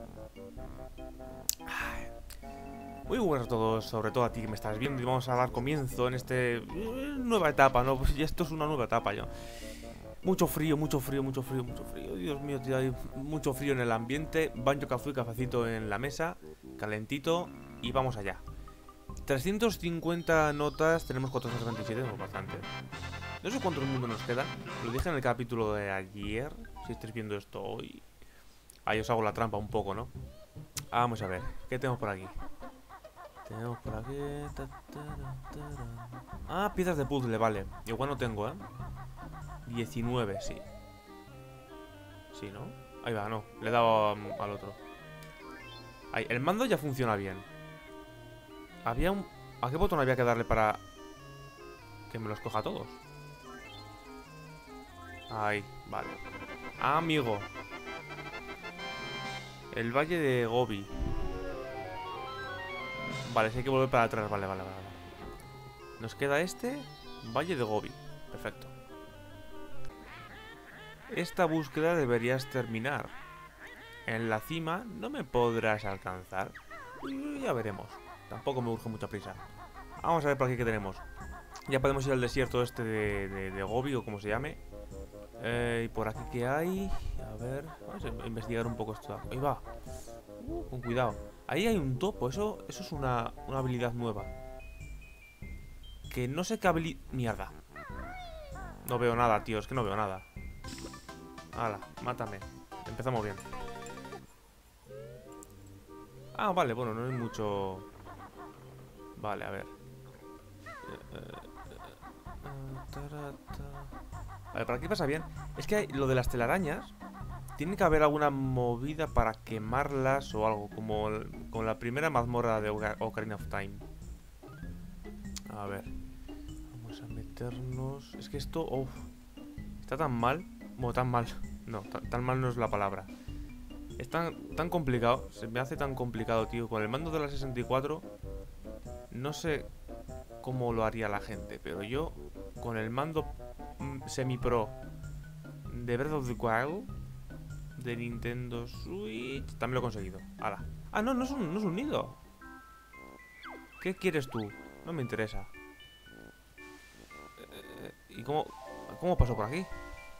Ay. Muy buenas a todos, sobre todo a ti que me estás viendo. Y vamos a dar comienzo en nueva etapa, ¿no? Pues ya esto es una nueva etapa ya. Mucho frío, mucho frío, mucho frío, mucho frío. Dios mío, tío, hay mucho frío en el ambiente. Banjo-Kazooie, cafecito en la mesa, calentito. Y vamos allá. 350 notas, tenemos 427, tenemos bastante. No sé cuántos mundos nos quedan. Lo dije en el capítulo de ayer. Si estáis viendo esto hoy. Ahí os hago la trampa un poco, ¿no? Vamos a ver, ¿qué tenemos por aquí? Tenemos por aquí... Ah, piezas de puzzle, vale. Igual no tengo, ¿eh? 19, sí. Sí, ¿no? Ahí va, no. Le he dado al otro. Ahí, el mando ya funciona bien. Había un... ¿A qué botón había que darle para que me los coja todos? Ahí, vale. Ah, amigo. El Valle de Gobi. Vale, si hay que volver para atrás. Vale, vale, vale. Nos queda este. Valle de Gobi. Perfecto. Esta búsqueda deberías terminar. En la cima no me podrás alcanzar. Ya veremos. Tampoco me urge mucha prisa. Vamos a ver por aquí qué tenemos. Ya podemos ir al desierto este de Gobi o como se llame. Y por aquí qué hay. A ver, vamos a investigar un poco esto. Ahí va. Con cuidado. Ahí hay un topo. Eso es una habilidad nueva. Que no sé qué habilidad... Mierda. No veo nada, tío. Es que no veo nada. Hala, mátame. Empezamos bien. Ah, vale, bueno, no hay mucho... Vale, a ver. Vale, por aquí pasa bien. Es que lo de las telarañas... Tiene que haber alguna movida para quemarlas o algo. Como con la primera mazmorra de Ocarina of Time. A ver. Vamos a meternos... Es que esto... Uf, está tan mal. Bueno, tan mal. No, tan mal no es la palabra. Es tan complicado. Se me hace tan complicado, tío. Con el mando de la 64... No sé cómo lo haría la gente. Pero yo, con el mando semi-pro de Breath of the Wild... De Nintendo Switch... También lo he conseguido. ¡Hala! Ah, no, no es un nido. ¿Qué quieres tú? No me interesa. ¿Y cómo pasó por aquí?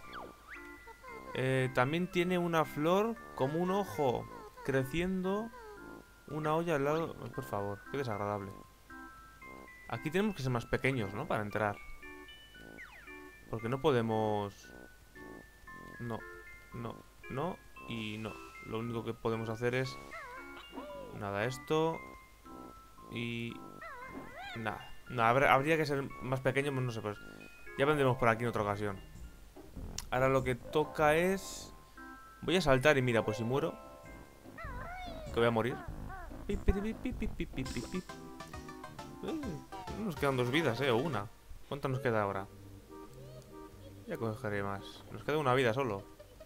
También tiene una flor como un ojo creciendo. Una olla al lado... Ay, por favor, qué desagradable. Aquí tenemos que ser más pequeños, ¿no? Para entrar. Porque no podemos... No, no, no y no. Lo único que podemos hacer es... Nada, esto... Y... Nada. No, habría que ser más pequeño, pues no sé, pues... Ya vendremos por aquí en otra ocasión. Ahora lo que toca es... Voy a saltar y mira, pues si muero... Que voy a morir. Nos quedan 2 vidas, o una. ¿Cuánto nos queda ahora? Ya cogeré más. Nos queda una vida solo.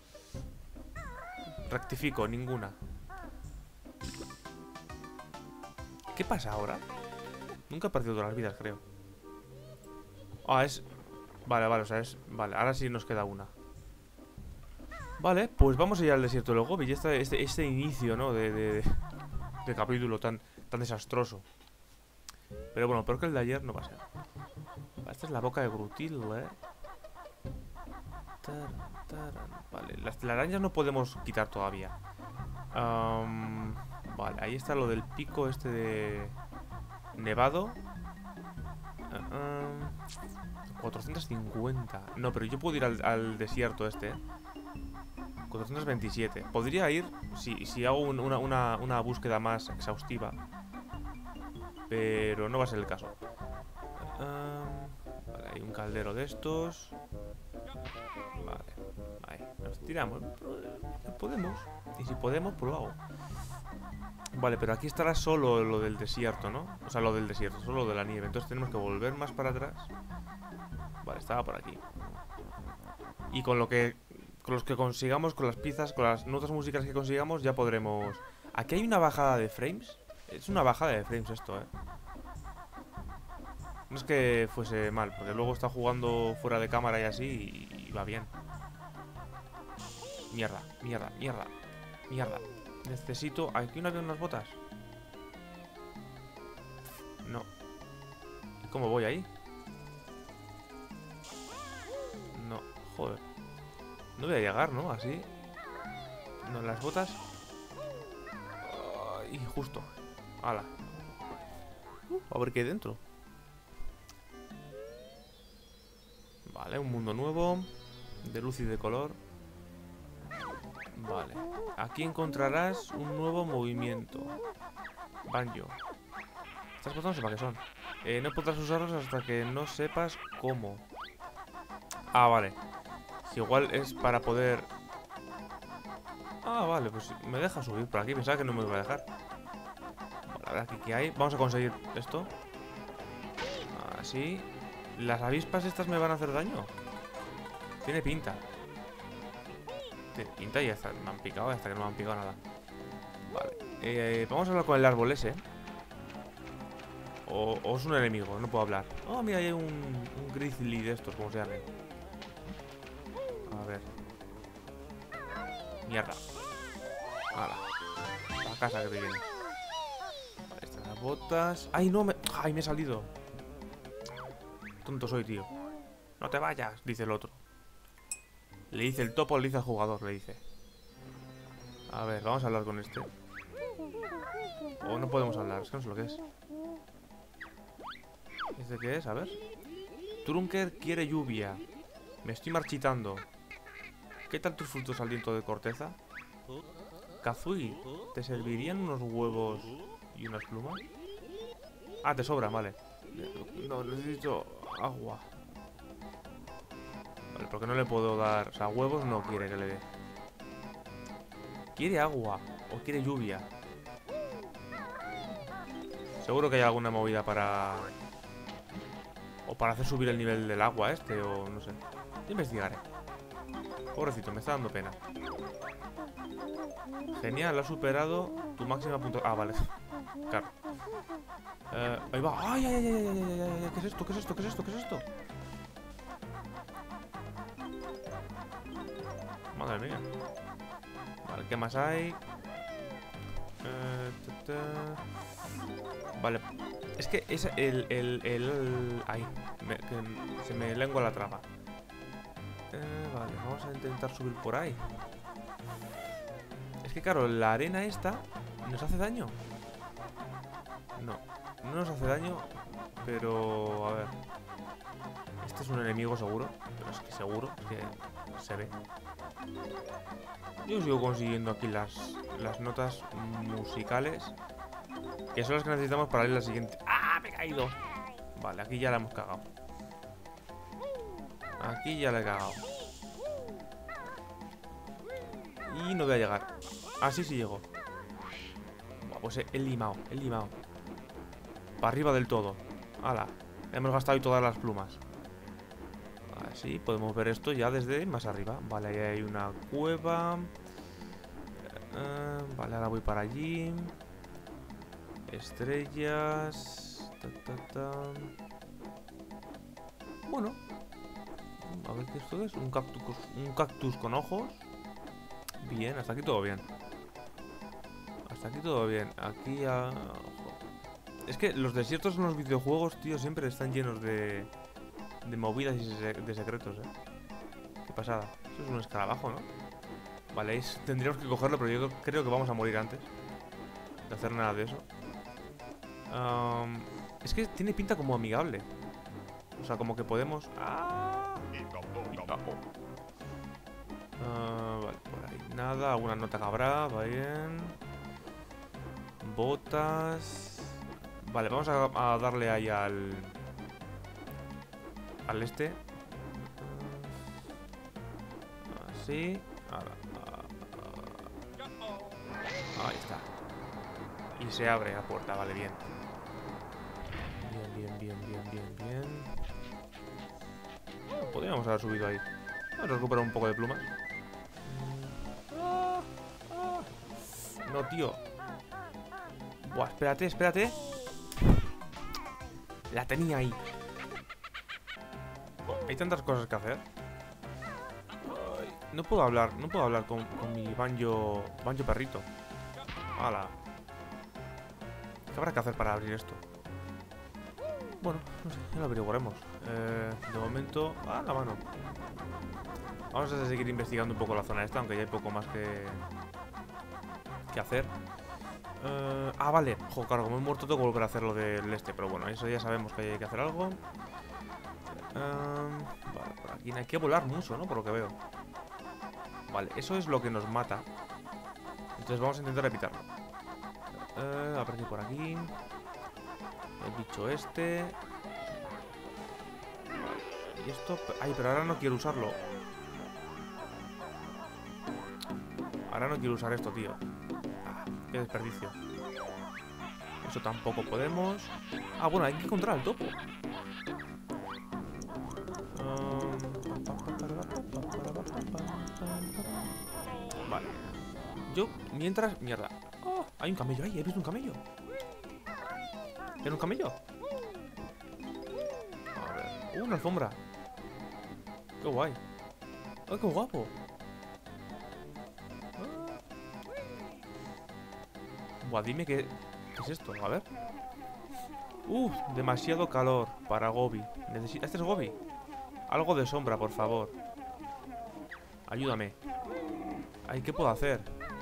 Rectifico, ninguna. ¿Qué pasa ahora? Nunca he perdido todas las vidas, creo. Ah, es... Vale, vale, o sea, es... Vale, ahora sí nos queda una. Vale, pues vamos a ir al desierto del Gobi. Y este inicio, ¿no? De capítulo tan desastroso. Pero bueno, peor que el de ayer no va a ser. Esta es la boca de Grutil, Vale, las telarañas no podemos quitar todavía. Vale, ahí está lo del pico este de... Nevado. 450. No, pero yo puedo ir al desierto este, 427. Podría ir si hago una búsqueda más exhaustiva. Pero no va a ser el caso. Vale, hay un caldero de estos. Vale, ahí, nos tiramos. Podemos. Y si podemos, pues lo hago. Vale, pero aquí estará solo lo del desierto, ¿no? O sea, lo del desierto, solo lo de la nieve. Entonces tenemos que volver más para atrás. Vale, estaba por aquí. Y con los que consigamos, con las piezas, con las notas musicales que consigamos, ya podremos... Aquí hay una bajada de frames. Es una bajada de frames esto, No es que fuese mal, porque luego está jugando fuera de cámara y así y va bien. Mierda, mierda, mierda, mierda. Necesito... ¿Aquí no había unas botas? No. ¿Y cómo voy ahí? No, joder. No voy a llegar, ¿no? Así. No, las botas. Y justo. Ala. A ver qué hay dentro. Vale, un mundo nuevo. De luz y de color. Vale. Aquí encontrarás un nuevo movimiento. Banjo. Estas cosas no sé para qué son. No podrás usarlos hasta que no sepas cómo. Ah, vale. Si igual es para poder... Ah, vale, pues me deja subir por aquí. Pensaba que no me iba a dejar. Vale, a ver aquí qué hay. Vamos a conseguir esto. Así. ¿Las avispas estas me van a hacer daño? Tiene pinta. Tiene pinta y hasta me han picado, hasta que no me han picado nada. Vale. Vamos a hablar con el árbol ese. O es un enemigo, no puedo hablar. Oh, mira, hay un grizzly de estos, como se llamen. A ver. Mierda. Hala. A casa que te viene. Vale, están las botas. ¡Ay, no! ¡Ay, me he salido! Tonto soy, tío. No te vayas, dice el otro. Le dice el topo, le dice al jugador, le dice. A ver, vamos a hablar con este. O no podemos hablar, es que no sé lo que es. ¿Este qué es? A ver. Trunker quiere lluvia. Me estoy marchitando. ¿Qué tal tus frutos al viento de corteza? Kazui, ¿te servirían unos huevos y unas plumas? Ah, te sobra, vale. No, necesito agua. Vale, porque no le puedo dar... O sea, huevos no quiere que le dé. ¿Quiere agua o quiere lluvia? Seguro que hay alguna movida para... O para hacer subir el nivel del agua este, o no sé. Investigaré. Pobrecito, me está dando pena. Genial, has superado tu máxima puntuación. Ah, vale. Claro. Ahí va. ¡Ay, ay, ay, ay, ay, ay, ay! ¿Qué es esto? ¿Qué es esto? ¿Qué es esto? ¿Qué es esto? Madre mía. Vale, ¿qué más hay? Vale. Es que es Ay, se me lengua la traba. Vale, vamos a intentar subir por ahí. Es que claro, la arena esta ¿nos hace daño? No, no nos hace daño. Pero, a ver. Este es un enemigo seguro. Pero es que seguro, es que se ve. Yo sigo consiguiendo aquí las notas musicales, que son las que necesitamos para ir a la siguiente. ¡Ah! Me he caído. Vale, aquí ya la hemos cagado. Aquí ya la he cagado. Y no voy a llegar. Ah, sí, sí llego. Pues he limado, he limado. Para arriba del todo. ¡Hala! Hemos gastado ahí todas las plumas. Así podemos ver esto ya desde más arriba. Vale, ahí hay una cueva. Vale, ahora voy para allí. Estrellas. Bueno. A ver qué esto es. Un cactus con ojos. Bien, hasta aquí todo bien. Hasta aquí todo bien. Aquí a... Es que los desiertos en los videojuegos, tío, siempre están llenos de movidas y de secretos, Qué pasada. Eso es un escarabajo, ¿no? Vale, tendríamos que cogerlo, pero yo creo que vamos a morir antes de hacer nada de eso. Es que tiene pinta como amigable. O sea, como que podemos... ¡Ah! Vale, por ahí nada. Alguna nota cabrá, va bien. Botas. Vale, vamos a darle ahí al este. Así. Ahí está. Y se abre la puerta, vale, bien. Bien. Podríamos haber subido ahí. Vamos a recuperar un poco de plumas. No, tío. Buah, espérate. La tenía ahí. Hay tantas cosas que hacer. No puedo hablar con mi banjo perrito. ¡Hala! ¿Qué habrá que hacer para abrir esto? Bueno, no sé, ya lo averiguaremos. De momento... ¡Ah, la mano! Vamos a seguir investigando un poco la zona esta, aunque ya hay poco más que hacer. Vale. Jo, claro, como he muerto tengo que volver a hacer lo del este. Pero bueno, eso ya sabemos que hay que hacer algo. Vale, por aquí hay que volar mucho, ¿no? Por lo que veo. Vale, eso es lo que nos mata. Entonces vamos a intentar evitarlo. A ver qué por aquí. El bicho este. Vale. Y esto... Ay, pero ahora no quiero usarlo. Ahora no quiero usar esto, tío. Qué desperdicio. Eso tampoco podemos. Bueno, hay que encontrar al topo. Vale. Yo, mientras... Mierda. Oh, hay un camello ahí. ¿He visto un camello? ¿Era un camello? A ver. Una alfombra. Qué guay. ¡Ay, qué guapo! Buah, dime qué es esto. A ver. Demasiado calor para Gobi. ¿Este es Gobi? Algo de sombra, por favor. Ayúdame. Ay, ¿qué puedo hacer?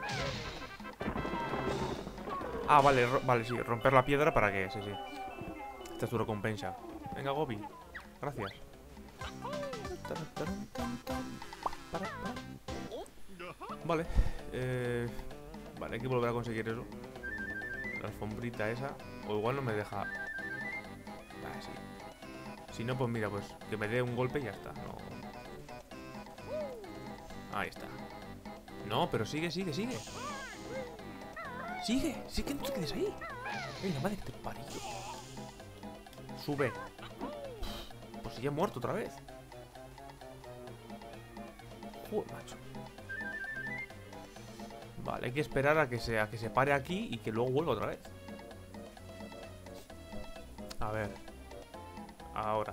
Vale, vale, sí. Romper la piedra para que... Sí. Esta es tu recompensa. Venga, Gobi. Gracias. Vale. Vale, hay que volver a conseguir eso. La alfombrita esa. O igual no me deja... Vale, sí. Si no, pues mira, pues que me dé un golpe y ya está. No. Ahí está. No, pero sigue. Sigue, sí que no te quedes ahí. Venga, madre que te parió. Sube. Pues si ya he muerto otra vez. Joder, macho. Vale, hay que esperar a que se pare aquí y que luego vuelva otra vez. A ver. Ahora.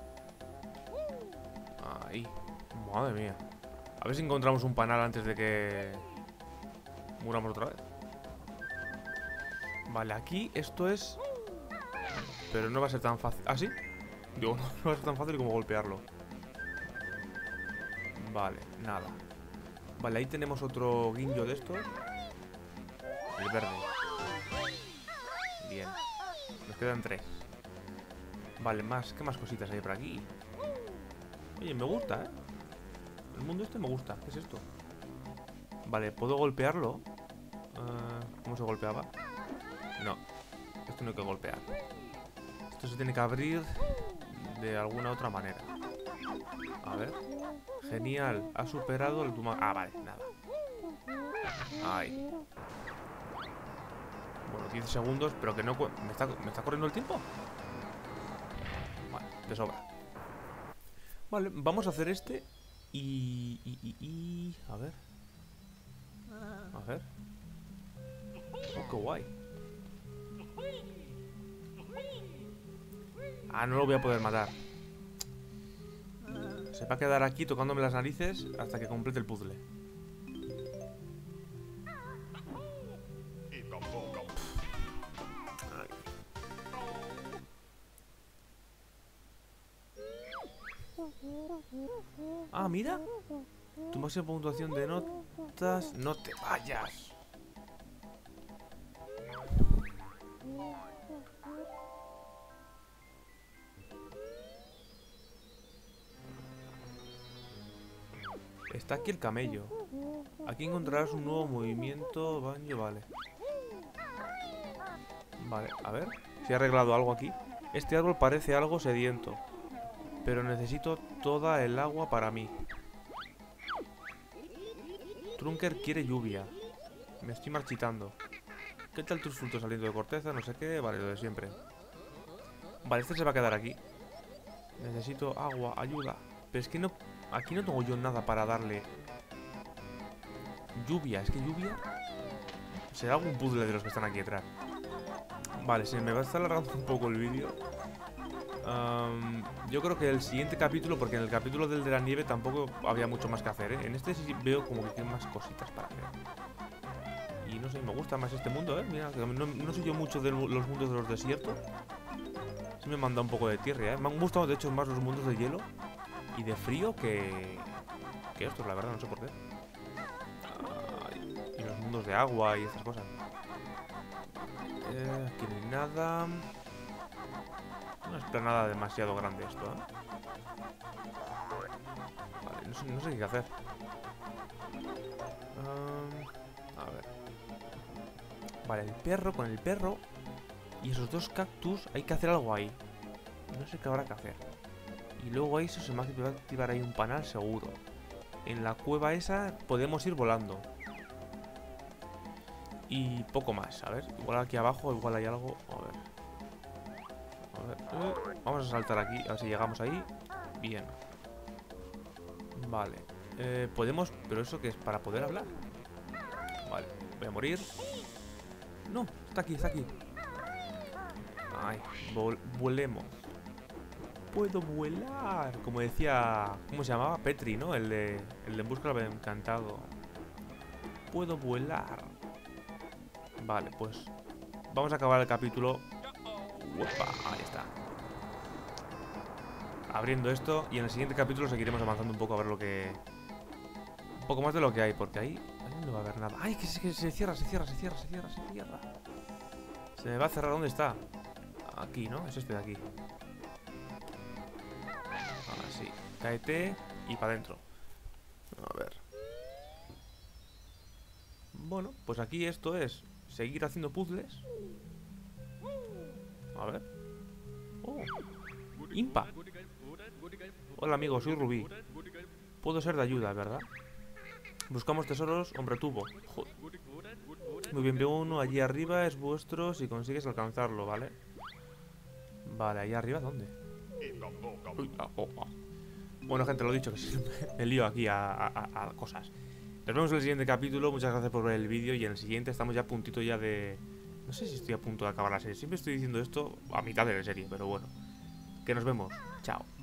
Ahí. Madre mía. A ver si encontramos un panal antes de que muramos otra vez. Vale, aquí esto es... Pero no va a ser tan fácil. ¿Ah, sí? Digo, no va a ser tan fácil como golpearlo. Vale, nada. Vale, ahí tenemos otro guinjo de estos. El verde. Bien. Nos quedan 3. Vale, más. ¿Qué más cositas hay por aquí? Oye, me gusta, ¿eh? El mundo este me gusta. ¿Qué es esto? Vale, ¿puedo golpearlo? ¿Cómo se golpeaba? No. Esto no hay que golpear. Esto se tiene que abrir de alguna otra manera. A ver. Genial. Ha superado el Duma... vale, nada. Ahí. Bueno, 10 segundos, pero que no... ¿Me está corriendo el tiempo? Vale, de sobra. Vale, vamos a hacer este. A ver. A ver. Oh, qué guay. No lo voy a poder matar. Se va a quedar aquí tocándome las narices hasta que complete el puzzle. Mira. Tu máxima puntuación de notas. No te vayas. Está aquí el camello. Aquí encontrarás un nuevo movimiento. Banjo, vale. Vale, a ver si he arreglado algo aquí. Este árbol parece algo sediento, pero necesito toda el agua para mí. Trunker quiere lluvia. Me estoy marchitando. ¿Qué tal tus frutos saliendo de corteza? No sé qué. Vale, lo de siempre. Vale, este se va a quedar aquí. Necesito agua, ayuda. Pero es que no... Aquí no tengo yo nada para darle. Lluvia, es que lluvia... Será algún puzzle de los que están aquí detrás. Vale, se me va a estar alargando un poco el vídeo. Yo creo que el siguiente capítulo, porque en el capítulo del de la nieve tampoco había mucho más que hacer, ¿eh? En este sí veo como que hay más cositas para hacer. Y Y no sé, me gusta más este mundo, ¿eh? Mira, que no soy yo mucho de los mundos de los desiertos. Sí me manda un poco de tierra, ¿eh? Me han gustado, de hecho, más los mundos de hielo y de frío que estos, la verdad, no sé por qué. Y los mundos de agua y estas cosas. Aquí no hay nada. No es nada demasiado grande esto, ¿eh? Vale, no sé qué hacer. A ver. Vale, el perro, con el perro y esos dos cactus hay que hacer algo ahí. No sé qué habrá que hacer. Y luego eso se me va a activar ahí un panal seguro. En la cueva esa podemos ir volando. Y poco más, a ver. Igual aquí abajo, igual hay algo. A ver. Vamos a saltar aquí, a ver si llegamos ahí. Bien. Vale. Podemos... ¿Pero eso qué es? ¿Para poder hablar? Vale, voy a morir. No, está aquí, está aquí. Ay, volemos. Puedo volar. Como decía... ¿Cómo se llamaba? Petri, ¿no? El de En busca del encantado. Puedo volar. Vale, pues vamos a acabar el capítulo. Uepa, ahí está. Abriendo esto. Y en el siguiente capítulo seguiremos avanzando un poco a ver lo que... Un poco más de lo que hay. Porque ahí no va a haber nada. ¡Ay! Que se cierra, se cierra. Se me va a cerrar. ¿Dónde está? Aquí, ¿no? Es este de aquí. Así. Cáete y para adentro. A ver. Bueno, pues aquí esto es seguir haciendo puzzles. A ver. Oh, Impa. Hola amigo, soy Rubí. Puedo ser de ayuda, ¿verdad? Buscamos tesoros, hombre tubo. Joder. Muy bien, veo uno allí arriba, es vuestro si consigues alcanzarlo, ¿vale? Vale, allá arriba, ¿dónde? Uy, Bueno, gente, lo dicho, que me lío aquí a cosas. Nos vemos en el siguiente capítulo, muchas gracias por ver el vídeo. Y en el siguiente estamos ya a puntito ya de... No sé si estoy a punto de acabar la serie. Siempre estoy diciendo esto a mitad de la serie, pero bueno. Que nos vemos. Chao.